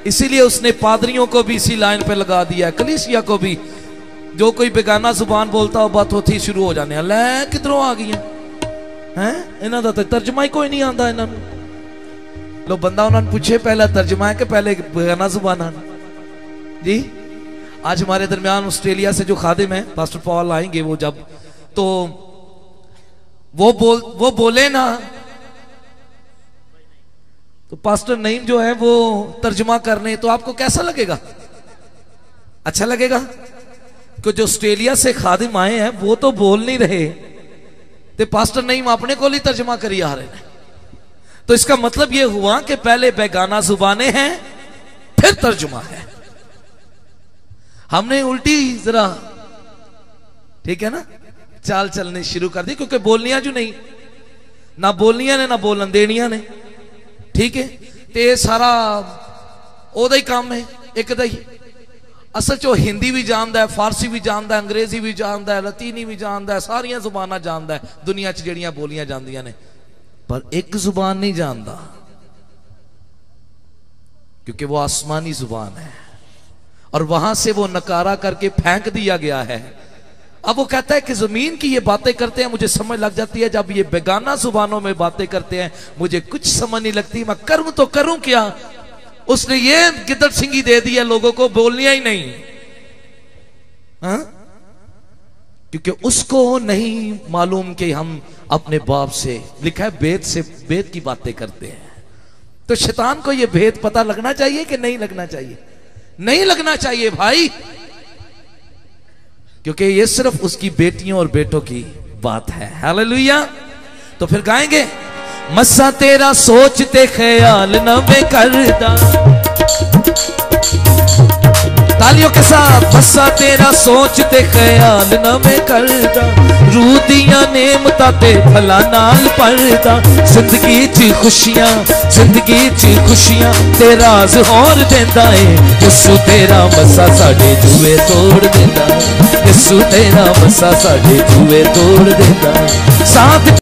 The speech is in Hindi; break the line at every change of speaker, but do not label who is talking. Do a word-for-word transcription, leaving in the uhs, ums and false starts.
इसीलिए उसने पादरियों को भी इसी लाइन पे लगा दिया, कलीसिया को भी। जो कोई बेगाना जुबान बोलता हो बात होती शुरू हो जाने, लै किधरों आ गई हैं, इन्हां दा ते तर्जमा ही कोई नहीं आंदा इन्हां नूं। लो बंदा उन्होंने पूछे पहला तर्जमा है कि पहले बेगाना जुबान आना जी। आज हमारे दरमियान ऑस्ट्रेलिया से जो खादिम है पास्टर पॉल आएंगे, वो जब तो वो बोल वो बोले ना तो पास्टर नईम जो है वो तर्जमा करने, तो आपको कैसा लगेगा? अच्छा लगेगा? कि जो ऑस्ट्रेलिया से खादिम आए हैं वो तो बोल नहीं रहे, तो पास्टर नईम अपने को ही तर्जमा करी आ रहे हैं। तो इसका मतलब यह हुआ कि पहले बेगाना जुबानें हैं फिर तर्जुमा है। हमने उल्टी जरा ठीक है ना चाल चलनी शुरू कर दी, क्योंकि बोलनिया जो नहीं ना बोलनिया ने ना बोलन देनिया ने, ठीक है। तो ये सारा ओदा ही काम है, एक दा ही। असल चो हिंदी भी जानता है, फारसी भी जानता है, अंग्रेजी भी जानता है, लतीनी भी जानता है, सारिया जुबाना जानता है दुनिया च जड़ियां बोलियां जांदियां ने, पर एक जुबान नहीं जानता, क्योंकि वो आसमानी जुबान है और वहां से वो नकारा करके फेंक दिया गया है। अब वो कहता है कि जमीन की ये बातें करते हैं मुझे समझ लग जाती है, जब ये बेगाना जुबानों में बातें करते हैं मुझे कुछ समझ नहीं लगती, मैं करूं तो करूं क्या। उसने ये गिद्दड़ सिंगी दे दी है लोगों को, बोलनिया ही नहीं, हा? क्योंकि उसको नहीं मालूम कि हम अपने बाप से, लिखा है भेद से, भेद की बातें करते हैं। तो शैतान को यह भेद पता लगना चाहिए कि नहीं लगना चाहिए? नहीं लगना चाहिए भाई, क्योंकि ये सिर्फ उसकी बेटियों और बेटों की बात है। हालेलुया। तो फिर गाएंगे, मस्सा तेरा सोचते ख्याल न मैं करदा, तालियों के साथ, मस्सा तेरा सोचते ख्याल न मैं करदा, रूह दियां नेमतां ते भला नाल पढ़दा, जिंदगी च खुशियां जिंदगी च खुशियां ते राज होर देंदा है, यसू तेरा मस्सा साडे जुए तोड़ देंदा, यसू तेरा मस्सा साडे जुए तोड़ देंदा। साथ